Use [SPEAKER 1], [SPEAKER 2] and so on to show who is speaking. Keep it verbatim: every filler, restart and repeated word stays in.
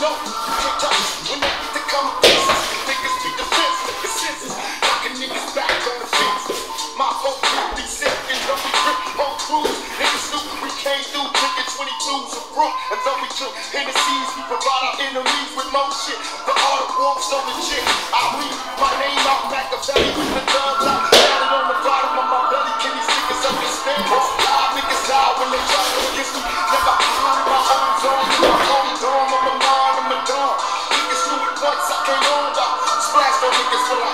[SPEAKER 1] know you can't touch when they get to come pieces. Niggas be defense, the senses, knocking niggas back on the fence. My whole crew be sick and don't be grip on crews. Niggas knew we came through drinking twenty-twos of brook. And though we took Hennessy's, we provide our enemies with more shit. The art of war's so legit. I read my name out Machiavelli with the dub lock. Got it on the bottom of my belly. Can these niggas understand? Live niggas die when they try to against me. Never heard my own zone, my own dome. I'm a mind, I'm a dome. Niggas knew it once, I came on. Splash on niggas when I